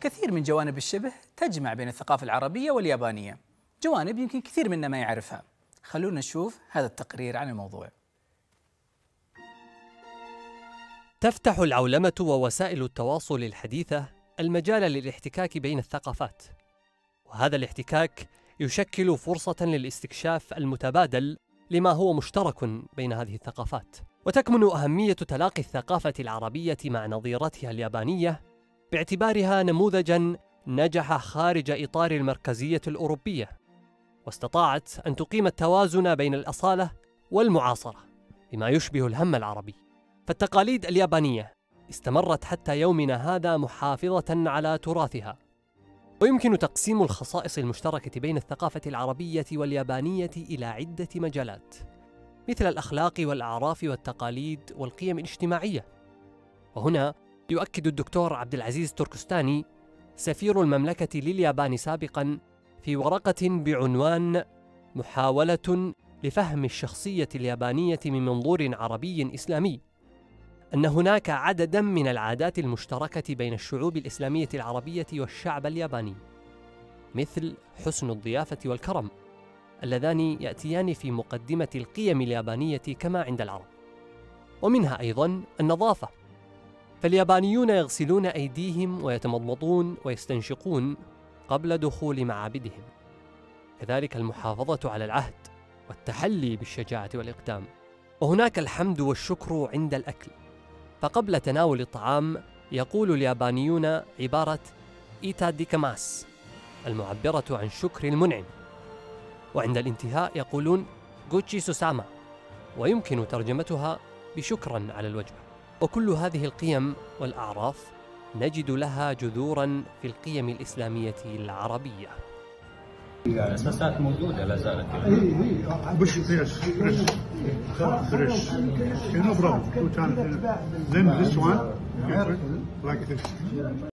كثير من جوانب الشبه تجمع بين الثقافة العربية واليابانية، جوانب يمكن كثير منا ما يعرفها. خلونا نشوف هذا التقرير عن الموضوع. تفتح العولمة ووسائل التواصل الحديثة المجال للاحتكاك بين الثقافات، وهذا الاحتكاك يشكل فرصة للاستكشاف المتبادل لما هو مشترك بين هذه الثقافات. وتكمن أهمية تلاقي الثقافة العربية مع نظيرتها اليابانية باعتبارها نموذجاً نجح خارج إطار المركزية الأوروبية، واستطاعت أن تقيم التوازن بين الأصالة والمعاصرة بما يشبه الهم العربي. فالتقاليد اليابانية استمرت حتى يومنا هذا محافظة على تراثها. ويمكن تقسيم الخصائص المشتركة بين الثقافة العربية واليابانية إلى عدة مجالات، مثل الأخلاق والأعراف والتقاليد والقيم الاجتماعية. وهنا يؤكد الدكتور عبد العزيز تركستاني سفير المملكة لليابان سابقاً في ورقة بعنوان محاولة لفهم الشخصية اليابانية من منظور عربي إسلامي، أن هناك عدداً من العادات المشتركة بين الشعوب الإسلامية العربية والشعب الياباني، مثل حسن الضيافة والكرم، اللذان يأتيان في مقدمة القيم اليابانية كما عند العرب. ومنها أيضاً النظافة، فاليابانيون يغسلون أيديهم ويتمضمضون ويستنشقون قبل دخول معابدهم. كذلك المحافظة على العهد والتحلي بالشجاعة والإقدام. وهناك الحمد والشكر عند الأكل، فقبل تناول الطعام يقول اليابانيون عبارة إيتا ديكاماس المعبرة عن شكر المنعم، وعند الانتهاء يقولون غوتشي سوساما، ويمكن ترجمتها بشكرا على الوجبة. وكل هذه القيم والأعراف نجد لها جذورا في القيم الإسلامية العربية. الأساسات موجودة لا زالت. Bush fresh. No problem. 2 times. Then this one, like this.